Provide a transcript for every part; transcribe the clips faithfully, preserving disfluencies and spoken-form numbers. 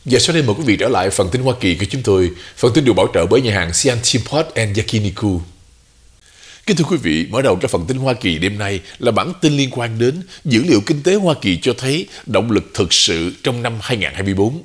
Và sau đây mời quý vị trở lại phần tin Hoa Kỳ của chúng tôi. Phần tin được bảo trợ bởi nhà hàng Sian Import and Yakiniku. Kính thưa quý vị, mở đầu cho phần tin Hoa Kỳ đêm nay là bản tin liên quan đến dữ liệu kinh tế Hoa Kỳ cho thấy động lực thực sự trong năm hai nghìn không trăm hai mươi tư.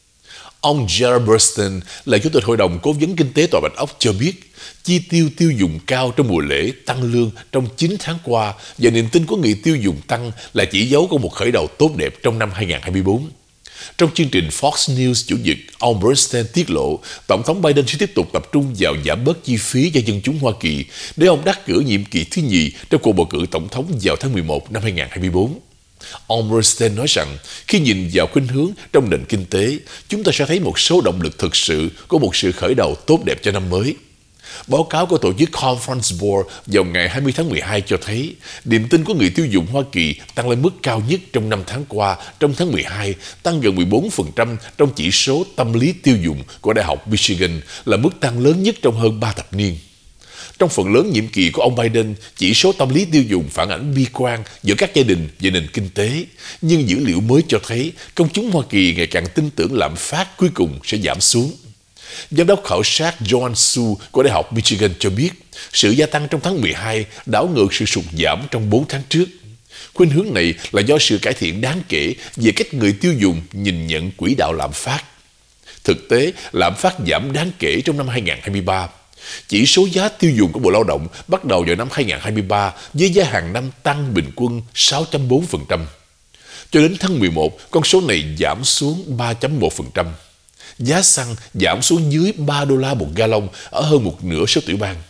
Ông Gerald Bernstein là Chủ tịch Hội đồng Cố vấn Kinh tế Tòa Bạch Ốc cho biết, chi tiêu tiêu dùng cao trong mùa lễ tăng lương trong chín tháng qua và niềm tin của người tiêu dùng tăng là chỉ dấu của một khởi đầu tốt đẹp trong năm hai nghìn không trăm hai mươi tư. Trong chương trình Fox News Chủ nhật, ông Bernstein tiết lộ Tổng thống Biden sẽ tiếp tục tập trung vào giảm bớt chi phí cho dân chúng Hoa Kỳ để ông đắc cử nhiệm kỳ thứ nhì trong cuộc bầu cử tổng thống vào tháng mười một năm hai nghìn không trăm hai mươi tư. Ông Bernstein nói rằng khi nhìn vào khuynh hướng trong nền kinh tế, chúng ta sẽ thấy một số động lực thực sự của một sự khởi đầu tốt đẹp cho năm mới. Báo cáo của tổ chức Conference Board vào ngày hai mươi tháng mười hai cho thấy niềm tin của người tiêu dùng Hoa Kỳ tăng lên mức cao nhất trong năm tháng qua. Trong tháng mười hai, tăng gần mười bốn phần trăm trong chỉ số tâm lý tiêu dùng của Đại học Michigan, là mức tăng lớn nhất trong hơn ba thập niên. Trong phần lớn nhiệm kỳ của ông Biden, chỉ số tâm lý tiêu dùng phản ảnh bi quan giữa các gia đình và nền kinh tế. Nhưng dữ liệu mới cho thấy công chúng Hoa Kỳ ngày càng tin tưởng lạm phát cuối cùng sẽ giảm xuống. Giám đốc khảo sát John Su của Đại học Michigan cho biết, sự gia tăng trong tháng mười hai đảo ngược sự sụt giảm trong bốn tháng trước. Khuynh hướng này là do sự cải thiện đáng kể về cách người tiêu dùng nhìn nhận quỹ đạo lạm phát. Thực tế, lạm phát giảm đáng kể trong năm hai nghìn không trăm hai mươi ba. Chỉ số giá tiêu dùng của Bộ Lao động bắt đầu vào năm hai nghìn không trăm hai mươi ba với giá hàng năm tăng bình quân sáu phẩy bốn phần trăm. Cho đến tháng mười một, con số này giảm xuống ba phẩy một phần trăm. Giá xăng giảm xuống dưới ba đô la một gallon ở hơn một nửa số tiểu bang.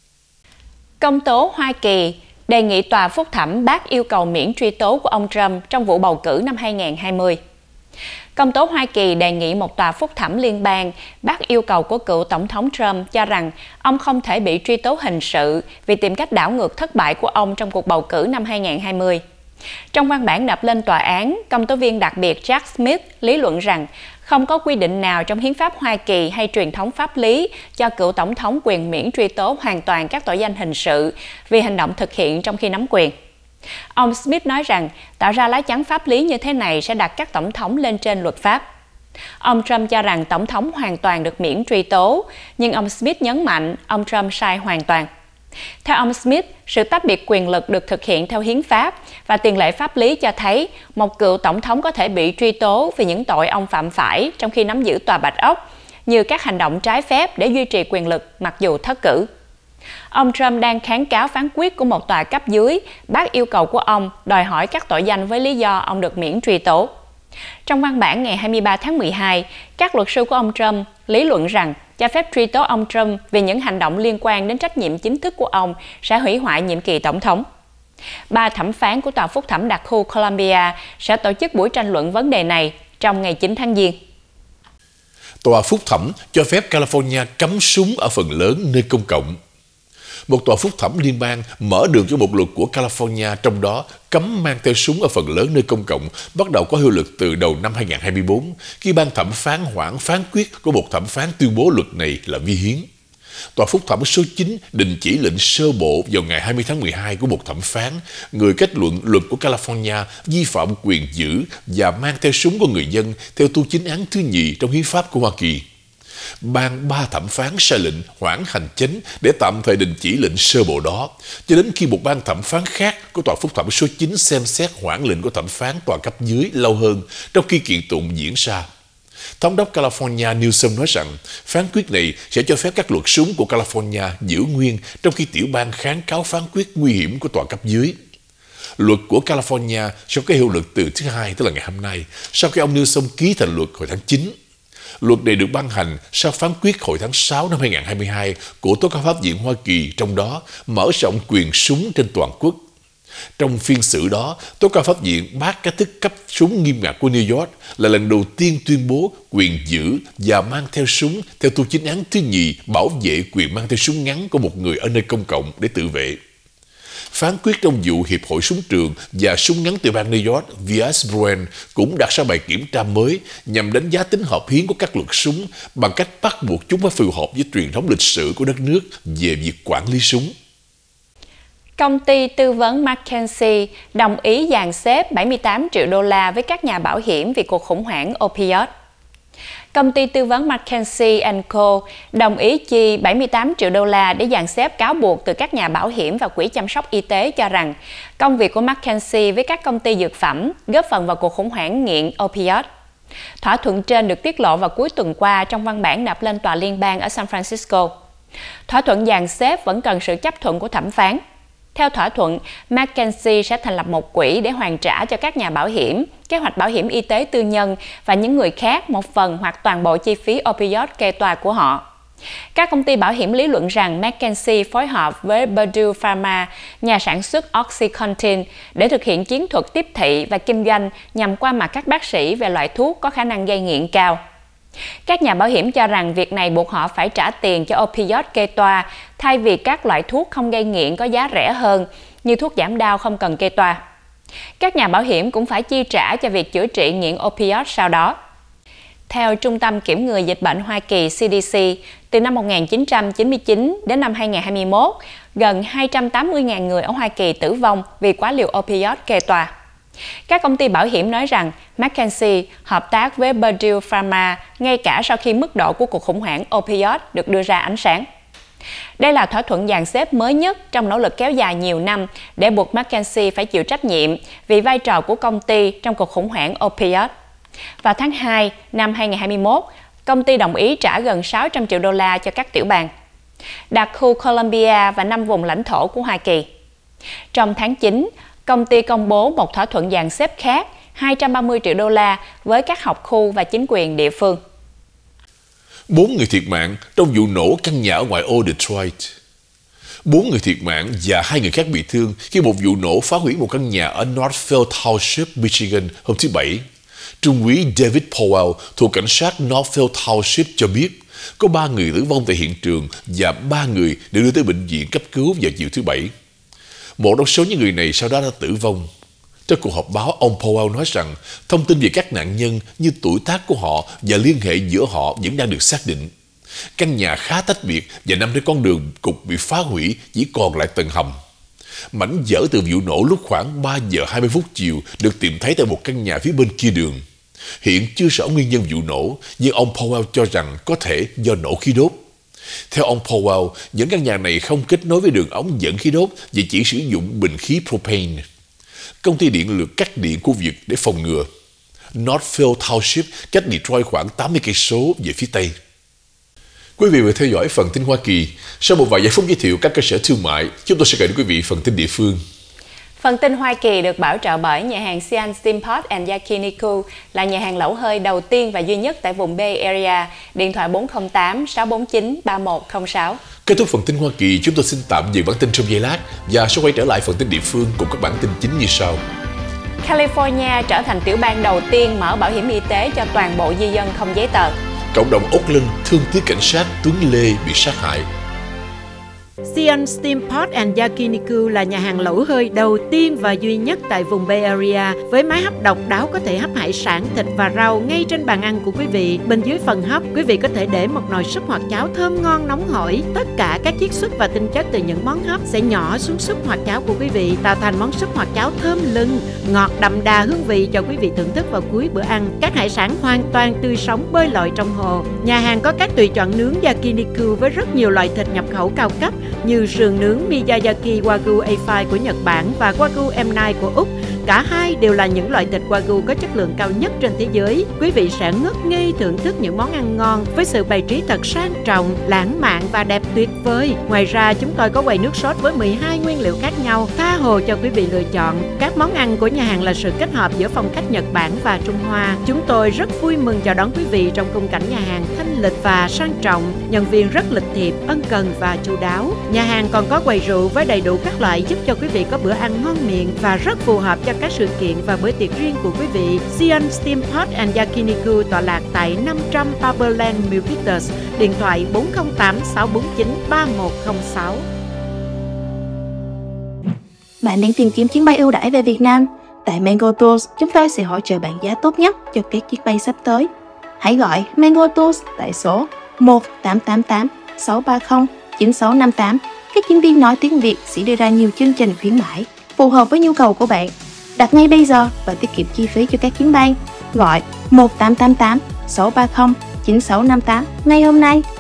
Công tố Hoa Kỳ đề nghị tòa phúc thẩm bác yêu cầu miễn truy tố của ông Trump trong vụ bầu cử năm hai nghìn không trăm hai mươi. Công tố Hoa Kỳ đề nghị một tòa phúc thẩm liên bang bác yêu cầu của cựu Tổng thống Trump cho rằng ông không thể bị truy tố hình sự vì tìm cách đảo ngược thất bại của ông trong cuộc bầu cử năm hai nghìn không trăm hai mươi. Trong văn bản nộp lên tòa án, công tố viên đặc biệt Jack Smith lý luận rằng không có quy định nào trong hiến pháp Hoa Kỳ hay truyền thống pháp lý cho cựu tổng thống quyền miễn truy tố hoàn toàn các tội danh hình sự vì hành động thực hiện trong khi nắm quyền. Ông Smith nói rằng tạo ra lá chắn pháp lý như thế này sẽ đặt các tổng thống lên trên luật pháp. Ông Trump cho rằng tổng thống hoàn toàn được miễn truy tố, nhưng ông Smith nhấn mạnh ông Trump sai hoàn toàn. Theo ông Smith, sự tách biệt quyền lực được thực hiện theo hiến pháp và tiền lệ pháp lý cho thấy một cựu tổng thống có thể bị truy tố vì những tội ông phạm phải trong khi nắm giữ Tòa Bạch Ốc, như các hành động trái phép để duy trì quyền lực mặc dù thất cử. Ông Trump đang kháng cáo phán quyết của một tòa cấp dưới bác yêu cầu của ông đòi hỏi các tội danh với lý do ông được miễn truy tố. Trong văn bản ngày hai mươi ba tháng mười hai, các luật sư của ông Trump lý luận rằng cho phép truy tố ông Trump vì những hành động liên quan đến trách nhiệm chính thức của ông sẽ hủy hoại nhiệm kỳ tổng thống. Ba thẩm phán của tòa phúc thẩm đặc khu Columbia sẽ tổ chức buổi tranh luận vấn đề này trong ngày chín tháng Giêng. Tòa phúc thẩm cho phép California cấm súng ở phần lớn nơi công cộng. Một tòa phúc thẩm liên bang mở đường cho một luật của California, trong đó cấm mang theo súng ở phần lớn nơi công cộng, bắt đầu có hiệu lực từ đầu năm hai nghìn không trăm hai mươi tư, khi ban thẩm phán hoãn phán quyết của một thẩm phán tuyên bố luật này là vi hiến. Tòa phúc thẩm số chín đình chỉ lệnh sơ bộ vào ngày hai mươi tháng mười hai của một thẩm phán, người kết luận luật của California vi phạm quyền giữ và mang theo súng của người dân theo tu chính án thứ nhì trong hiến pháp của Hoa Kỳ. Ban ba thẩm phán sai lệnh hoãn hành chánh để tạm thời đình chỉ lệnh sơ bộ đó, cho đến khi một ban thẩm phán khác của tòa phúc thẩm số chín xem xét hoãn lệnh của thẩm phán tòa cấp dưới lâu hơn, trong khi kiện tụng diễn ra. Thống đốc California Newsom nói rằng phán quyết này sẽ cho phép các luật súng của California giữ nguyên, trong khi tiểu bang kháng cáo phán quyết nguy hiểm của tòa cấp dưới. Luật của California sẽ có hiệu lực từ thứ Hai, tức là ngày hôm nay, sau khi ông Newsom ký thành luật hồi tháng chín. Luật này được ban hành sau phán quyết hồi tháng sáu năm hai nghìn không trăm hai mươi hai của Tố cáo pháp viện Hoa Kỳ, trong đó mở rộng quyền súng trên toàn quốc. Trong phiên xử đó, Tố cáo pháp viện bác cách thức cấp súng nghiêm ngặt của New York là lần đầu tiên tuyên bố quyền giữ và mang theo súng theo tu chính án thứ nhì bảo vệ quyền mang theo súng ngắn của một người ở nơi công cộng để tự vệ. Phán quyết trong vụ Hiệp hội Súng trường và Súng ngắn tiểu bang New York V S Bruen cũng đặt ra bài kiểm tra mới nhằm đánh giá tính hợp hiến của các luật súng bằng cách bắt buộc chúng phải phù hợp với truyền thống lịch sử của đất nước về việc quản lý súng. Công ty tư vấn McKinsey đồng ý dàn xếp bảy mươi tám triệu đô la với các nhà bảo hiểm vì cuộc khủng hoảng opioid. Công ty tư vấn McKinsey and Co đồng ý chi bảy mươi tám triệu đô la để dàn xếp cáo buộc từ các nhà bảo hiểm và quỹ chăm sóc y tế cho rằng công việc của McKinsey với các công ty dược phẩm góp phần vào cuộc khủng hoảng nghiện opioid. Thỏa thuận trên được tiết lộ vào cuối tuần qua trong văn bản nộp lên tòa liên bang ở San Francisco. Thỏa thuận dàn xếp vẫn cần sự chấp thuận của thẩm phán. Theo thỏa thuận, McKinsey sẽ thành lập một quỹ để hoàn trả cho các nhà bảo hiểm, kế hoạch bảo hiểm y tế tư nhân và những người khác một phần hoặc toàn bộ chi phí opioid kê tòa của họ. Các công ty bảo hiểm lý luận rằng McKinsey phối hợp với Purdue Pharma, nhà sản xuất OxyContin, để thực hiện chiến thuật tiếp thị và kinh doanh nhằm qua mặt các bác sĩ về loại thuốc có khả năng gây nghiện cao. Các nhà bảo hiểm cho rằng việc này buộc họ phải trả tiền cho opioid kê toa thay vì các loại thuốc không gây nghiện có giá rẻ hơn như thuốc giảm đau không cần kê toa. Các nhà bảo hiểm cũng phải chi trả cho việc chữa trị nghiện opioid sau đó. Theo Trung tâm Kiểm ngừa Dịch bệnh Hoa Kỳ C D C, từ năm một nghìn chín trăm chín mươi chín đến năm hai nghìn không trăm hai mươi mốt, gần hai trăm tám mươi nghìn người ở Hoa Kỳ tử vong vì quá liều opioid kê toa. Các công ty bảo hiểm nói rằng McKinsey hợp tác với Purdue Pharma ngay cả sau khi mức độ của cuộc khủng hoảng opioid được đưa ra ánh sáng. Đây là thỏa thuận dàn xếp mới nhất trong nỗ lực kéo dài nhiều năm để buộc McKinsey phải chịu trách nhiệm vì vai trò của công ty trong cuộc khủng hoảng opioid. Vào tháng hai năm hai nghìn không trăm hai mươi mốt, công ty đồng ý trả gần sáu trăm triệu đô la cho các tiểu bang, đặc khu Columbia và năm vùng lãnh thổ của Hoa Kỳ. Trong tháng chín, công ty công bố một thỏa thuận dàn xếp khác hai trăm ba mươi triệu đô la với các học khu và chính quyền địa phương. Bốn người thiệt mạng trong vụ nổ căn nhà ở ngoại ô Detroit. Bốn người thiệt mạng và hai người khác bị thương khi một vụ nổ phá hủy một căn nhà ở Northfield Township, Michigan hôm thứ Bảy. Trung úy David Powell thuộc cảnh sát Northfield Township cho biết có ba người tử vong tại hiện trường và ba người được đưa tới bệnh viện cấp cứu vào chiều thứ Bảy. Một trong số những người này sau đó đã tử vong. Trong cuộc họp báo, ông Powell nói rằng thông tin về các nạn nhân như tuổi tác của họ và liên hệ giữa họ vẫn đang được xác định. Căn nhà khá tách biệt và nằm trên con đường cục bị phá hủy, chỉ còn lại tầng hầm. Mảnh vỡ từ vụ nổ lúc khoảng ba giờ hai mươi phút chiều được tìm thấy tại một căn nhà phía bên kia đường. Hiện chưa rõ nguyên nhân vụ nổ, nhưng ông Powell cho rằng có thể do nổ khí đốt. Theo ông Powell, những căn nhà này không kết nối với đường ống dẫn khí đốt và chỉ sử dụng bình khí propane. Công ty điện lực cắt điện khu vực để phòng ngừa. Northfield Township cách Detroit khoảng tám mươi cây số về phía tây. Quý vị vừa theo dõi phần tin Hoa Kỳ. Sau một vài giây phút giới thiệu các cơ sở thương mại, chúng tôi sẽ gửi đến quý vị phần tin địa phương. Phần tin Hoa Kỳ được bảo trợ bởi nhà hàng Sian Steampot and Yakiniku, là nhà hàng lẩu hơi đầu tiên và duy nhất tại vùng Bay Area. Điện thoại bốn không tám sáu bốn chín ba một không sáu. Kết thúc phần tin Hoa Kỳ, chúng tôi xin tạm dừng bản tin trong giây lát và sẽ quay trở lại phần tin địa phương cùng các bản tin chính như sau. California trở thành tiểu bang đầu tiên mở bảo hiểm y tế cho toàn bộ di dân không giấy tờ. Cộng đồng Oakland thương tiếc cảnh sát Tuấn Lê bị sát hại. Sian Steampot and Yakiniku là nhà hàng lẩu hơi đầu tiên và duy nhất tại vùng Bay Area với máy hấp độc đáo có thể hấp hải sản, thịt và rau ngay trên bàn ăn của quý vị. Bên dưới phần hấp, quý vị có thể để một nồi súp hoặc cháo thơm ngon nóng hổi. Tất cả các chiết xuất và tinh chất từ những món hấp sẽ nhỏ xuống súp hoặc cháo của quý vị, tạo thành món súp hoặc cháo thơm lừng, ngọt đậm đà hương vị cho quý vị thưởng thức vào cuối bữa ăn. Các hải sản hoàn toàn tươi sống bơi lội trong hồ. Nhà hàng có các tùy chọn nướng Yakiniku với rất nhiều loại thịt nhập khẩu cao cấp như sườn nướng Miyazaki Wagyu A năm của Nhật Bản và Wagyu M chín của Úc. Cả hai đều là những loại thịt Wagyu có chất lượng cao nhất trên thế giới. Quý vị sẽ ngất ngây thưởng thức những món ăn ngon với sự bày trí thật sang trọng, lãng mạn và đẹp tuyệt vời. Ngoài ra, chúng tôi có quầy nước sốt với mười hai nguyên liệu khác nhau, tha hồ cho quý vị lựa chọn. Các món ăn của nhà hàng là sự kết hợp giữa phong cách Nhật Bản và Trung Hoa. Chúng tôi rất vui mừng chào đón quý vị trong khung cảnh nhà hàng thanh lịch và sang trọng. Nhân viên rất lịch thiệp, ân cần và chu đáo. Nhà hàng còn có quầy rượu với đầy đủ các loại giúp cho quý vị có bữa ăn ngon miệng và rất phù hợp cho các sự kiện và bữa tiệc riêng của quý vị. Sian Steampot and Yakiniku tọa lạc tại năm trăm Paperland Milpitas, điện thoại bốn không tám sáu bốn chín ba một không sáu. Bạn đang tìm kiếm chuyến bay ưu đãi về Việt Nam? Tại Mango Tours, chúng tôi sẽ hỗ trợ bạn giá tốt nhất cho các chuyến bay sắp tới. Hãy gọi Mango Tours tại số một tám tám tám sáu ba không chín sáu năm tám. Các chuyên viên nói tiếng Việt sẽ đưa ra nhiều chương trình khuyến mãi phù hợp với nhu cầu của bạn. Đặt ngay bây giờ và tiết kiệm chi phí cho các chuyến bay. Gọi một tám tám tám sáu ba không chín sáu năm tám ngay hôm nay.